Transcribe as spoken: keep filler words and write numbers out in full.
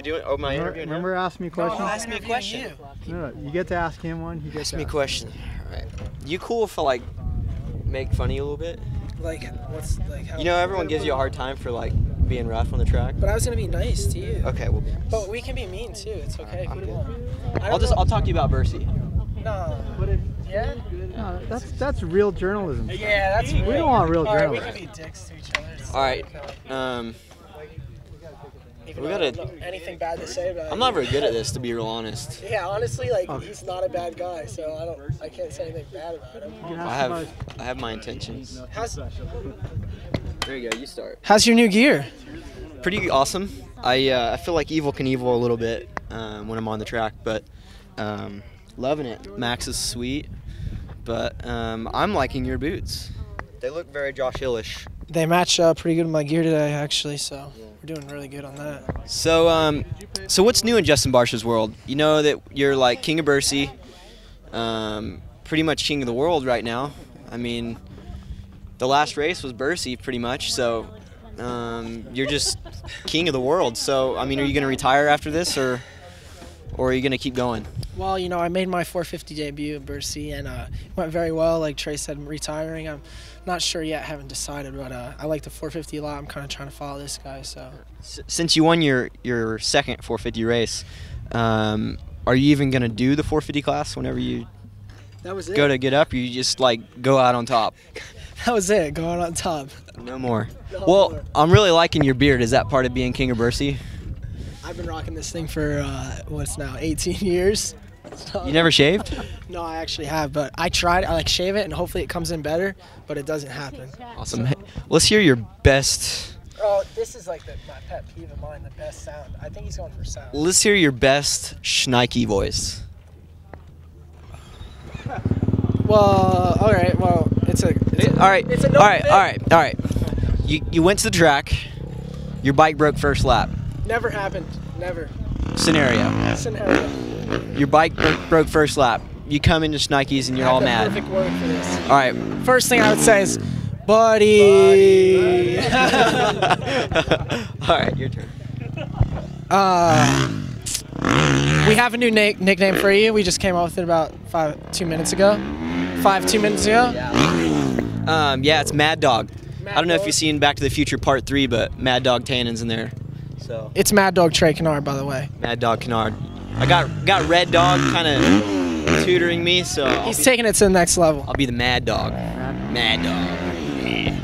we doing? Oh, my interview. Remember, ask me questions. No, ask me a question. No, no, you get to ask him one. He gets Ask to me a ask question. All right. You cool if I like make fun of you a little bit? Like what's like? How You know, everyone gives you a hard time for like being rough on the track. But I was gonna be nice to you. Okay, well. But we can be mean too. It's okay. I'm If we good. want. I I'll don't just know- I'll talk to you about Bercy. No. Yeah. No, that's that's real journalism. Yeah, that's. We don't want real All right, we journalism. can be dicks to each other. It's All right. okay. Um, Even we though I gotta- don't know anything bad to say about I'm you. not very good at this, to be real honest. Yeah, honestly, like Okay. he's not a bad guy, so I don't. I can't say anything bad about him. You can I ask him have about- I have my intentions. How's There you go. You start. How's your new gear? Pretty awesome. I uh, I feel like Evil Knievel a little bit um, when I'm on the track, but um, loving it. Max is sweet, but um, I'm liking your boots. They look very Josh Hillish. They match uh, pretty good with my gear today, actually. So we're doing really good on that. So um, so what's new in Justin Barcia's world? You know that you're like king of Bercy, um, pretty much king of the world right now. I mean, the last race was Bercy, pretty much. So um, you're just king of the world. So I mean, are you going to retire after this, or or are you going to keep going? Well, you know, I made my four fifty debut at Bercy, and uh, it went very well. Like Trey said, I'm retiring. I'm not sure yet. Haven't decided, but uh, I like the four fifty a lot. I'm kind of trying to follow this guy. So S- Since you won your your second four fifty race, um, are you even going to do the four fifty class whenever you that was it. go to get up? Or you just like go out on top? That was it. Going on top. No more. No Well, more. I'm really liking your beard. Is that part of being king of Bercy? I've been rocking this thing for uh, what's now eighteen years. So- You never shaved? No, I actually have, but I tried. I like shave it, and hopefully it comes in better, but it doesn't happen. Awesome. Hey, let's hear your best. Oh, this is like the, my pet peeve of mine. The best sound. I think he's going for sound. Let's hear your best Schneike voice. Well, all right. Well, it's a. It's a All right. It's a no all right. fit. All right. All right. You you went to the track. Your bike broke first lap. Never happened. Never. Scenario. Scenario. Your bike broke, broke first lap. You come into Schneike's and you're I have all the mad. Perfect word for this. All right. First thing I would say is, buddy. All right. Your turn. uh, we have a new na- nickname for you. We just came up with it about five, two minutes ago. Five, two minutes ago. Um, yeah, it's Mad Dog. Mad I don't know if Dog. you've seen Back to the Future Part Three, but Mad Dog Tannen's in there. So It's Mad Dog Trey Kennard, by the way. Mad Dog Kennard. I got got Red Dog kind of tutoring me, so I'll He's be, taking it to the next level. I'll be the Mad Dog. Mad Dog. Yeah.